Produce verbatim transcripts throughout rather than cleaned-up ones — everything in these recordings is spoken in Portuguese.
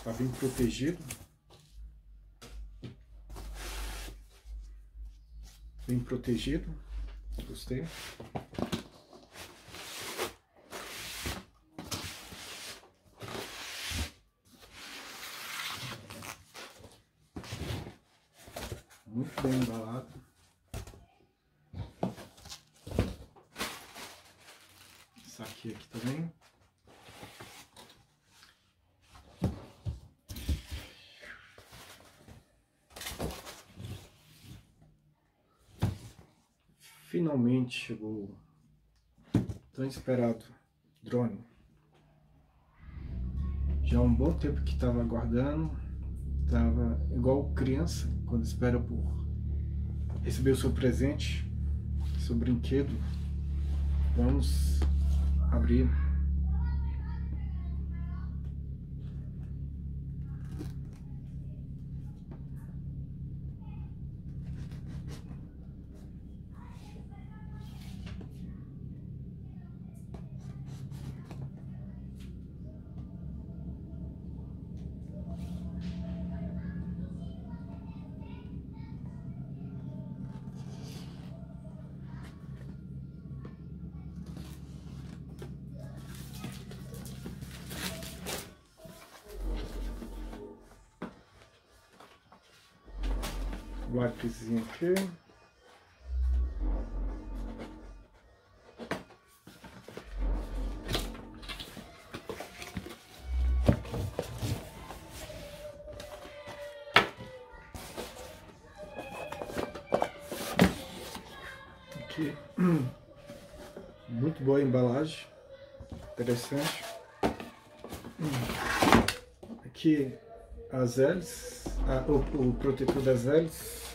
Tá bem protegido. Bem protegido. Gostei. Muito bem embalado. Saquei aqui também. Finalmente chegou o tão esperado drone. Já há um bom tempo que estava aguardando, estava igual criança quando espera por receber o seu presente, seu brinquedo. Vamos abrir. O lápisinho aqui. Aqui. Muito boa a embalagem. Interessante. Aqui as hélices. Ah, o, o protetor das hélices.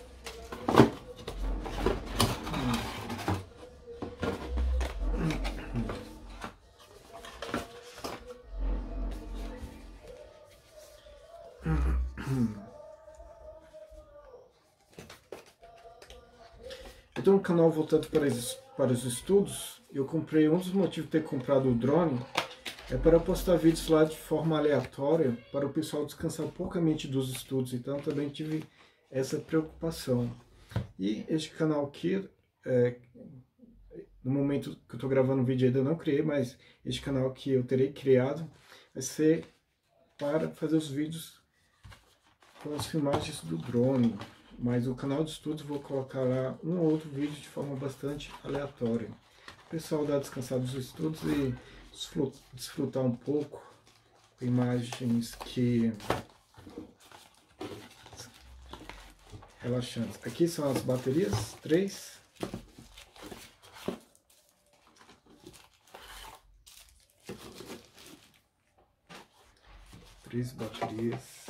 Eu tenho um canal voltado para os, para os estudos. Eu comprei, um dos motivos de ter comprado o drone é para postar vídeos lá de forma aleatória, para o pessoal descansar um pouco a mente dos estudos. Então também tive essa preocupação. E este canal aqui, é, no momento que eu estou gravando o vídeo ainda não criei, mas este canal que eu terei criado vai ser para fazer os vídeos com as filmagens do drone. Mas o canal de estudos vou colocar lá um ou outro vídeo de forma bastante aleatória. O pessoal dá descansar dos estudos e desfrutar um pouco com imagens que relaxantes. Aqui são as baterias, três. Três baterias.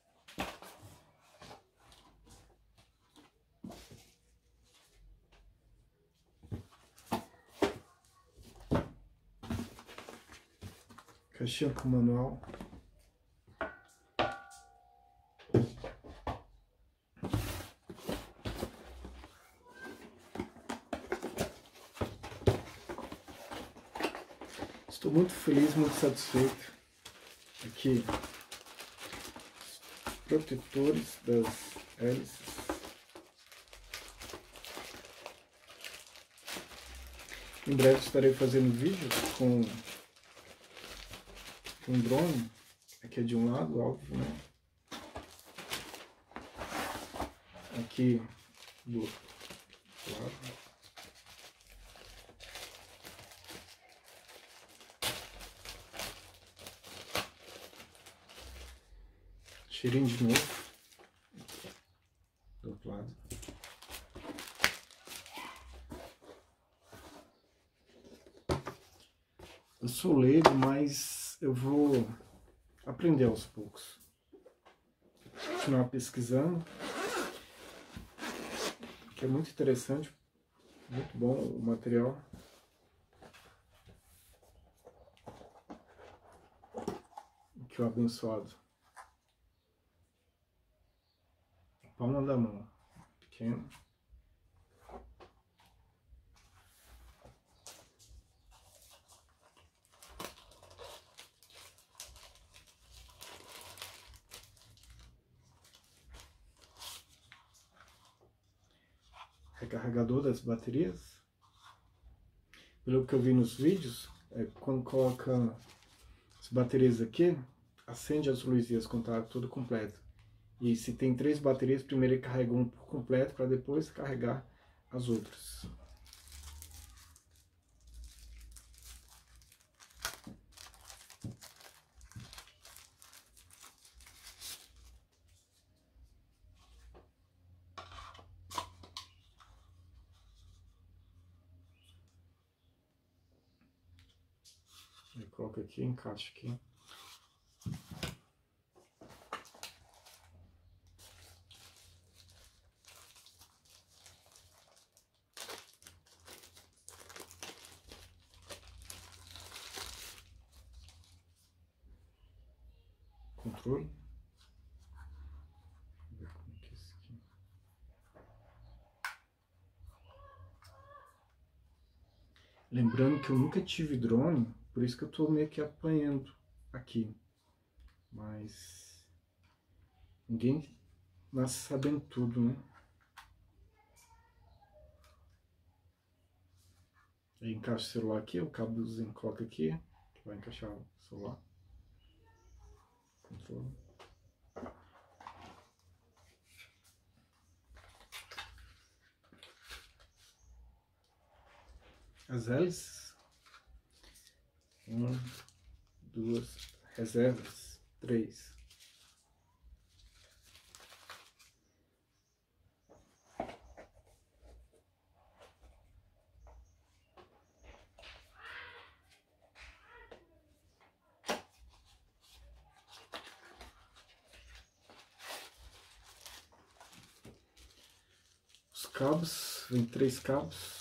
Caixinha com manual. Estou muito feliz, muito satisfeito. Aqui, protetores das hélices. Em breve estarei fazendo vídeo com um drone, aqui é de um lado, óbvio, né? Aqui do outro lado. Cheirinho de novo. Do outro lado. Eu sou leigo, mas eu vou aprender aos poucos. Continuar pesquisando. Que é muito interessante. Muito bom o material. Que o abençoado. Palma da mão. Pequeno. recarregador das baterias. Pelo que eu vi nos vídeos, é, quando coloca as baterias aqui, acende as luzinhas quando está tudo completo. E se tem três baterias, primeiro ele carrega um por completo para depois carregar as outras. Ele coloca aqui, encaixa aqui. Controle. Vou ver como é que é isso aqui. Lembrando que eu nunca tive drone, por isso que eu estou meio que apanhando aqui. Mas ninguém nasce sabendo tudo, né? Aí encaixa o celular aqui, o cabozinho coloca aqui, que vai encaixar o celular. Controle. As hélices. Uma, duas, reservas, três. Os cabos, vem três cabos.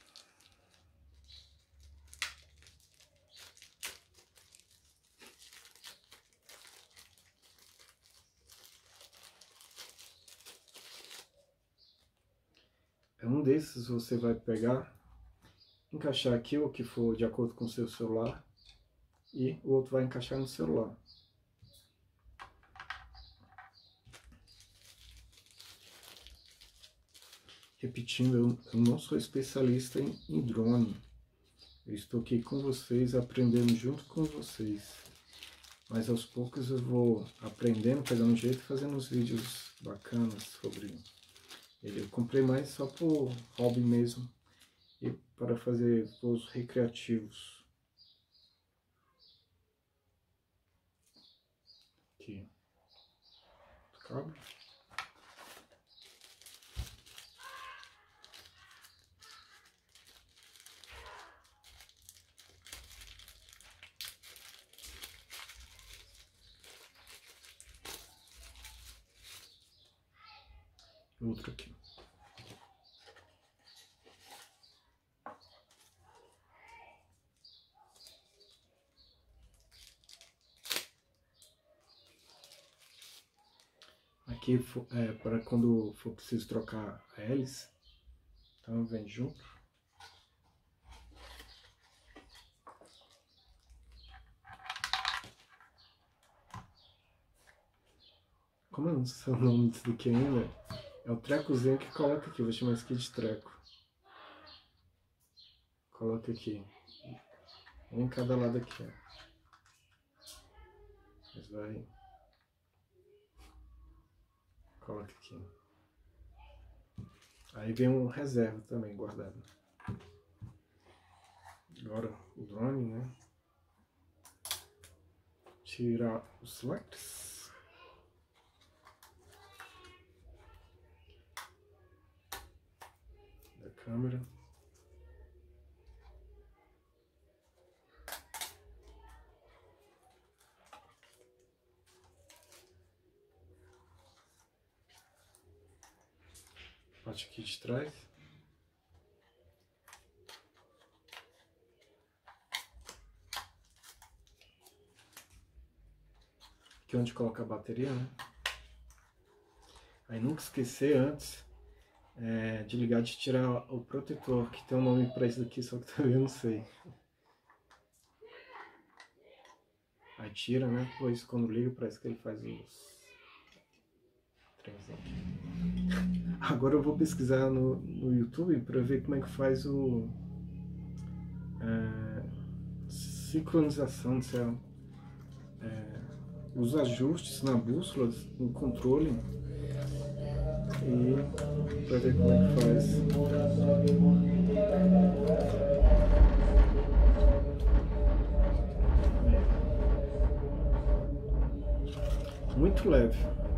É um desses você vai pegar, encaixar aqui o que for de acordo com o seu celular e o outro vai encaixar no celular. Repetindo, eu, eu não sou especialista em, em drone. Eu estou aqui com vocês, aprendendo junto com vocês. Mas aos poucos eu vou aprendendo, pegando jeito e fazendo uns vídeos bacanas sobre ele. Eu comprei mais só por hobby mesmo e para fazer voos recreativos. Aqui. Cabo. Outro aqui. Aqui é para quando for preciso trocar a hélice, então vem junto. Como eu não sei o nome disso daqui ainda, é o trecozinho que coloca aqui, vou chamar isso aqui de treco. Coloca aqui, um em cada lado aqui, ó. Mas vai, coloca aqui. Aí vem um reserva também guardado. Agora o drone, né? Tirar os selects. Da câmera. Parte aqui de trás. Aqui é onde coloca a bateria, né? Aí nunca esquecer antes é, de ligar, de tirar o protetor, que tem um nome para isso daqui, só que também eu não sei. Aí tira, né? Pois quando liga parece que ele faz os trenzinhos aqui. Agora eu vou pesquisar no, no YouTube para ver como é que faz o é, sincronização, sei lá, é, os ajustes na bússola, no controle, e para ver como é que faz. Muito leve.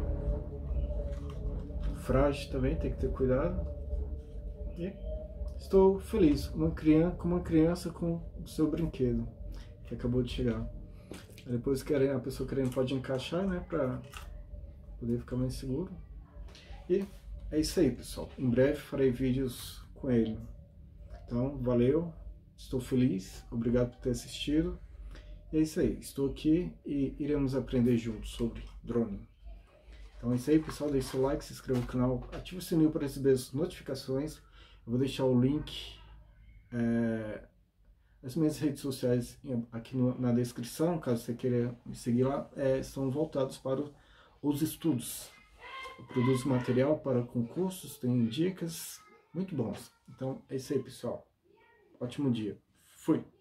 Frágil também, tem que ter cuidado. E estou feliz, uma criança, com uma criança com o seu brinquedo que acabou de chegar. Depois a pessoa querendo pode encaixar, né, para poder ficar mais seguro. E é isso aí, pessoal. Em breve farei vídeos com ele. Então, valeu, estou feliz, obrigado por ter assistido. E é isso aí, estou aqui e iremos aprender juntos sobre drone. Então é isso aí, pessoal, deixe seu like, se inscreva no canal, ative o sininho para receber as notificações. Eu vou deixar o link é, das minhas redes sociais aqui no, na descrição, caso você queira me seguir lá. É, são voltados para os estudos. Eu produzo material para concursos, tem dicas muito bons. Então é isso aí, pessoal. Ótimo dia. Fui!